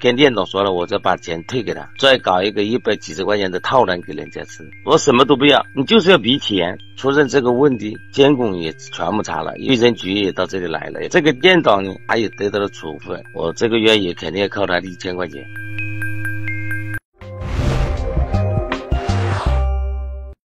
跟店长说了，我再把钱退给他，再搞一个100几十块钱的套餐给人家吃。我什么都不要，你就是要笔钱。出现这个问题，监控也全部查了，卫生局也到这里来了，这个店长呢他也得到了处分，我这个月也肯定要扣他1000块钱。